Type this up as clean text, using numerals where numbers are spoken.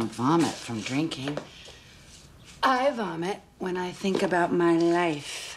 don't vomit from drinking. I vomit when I think about my life.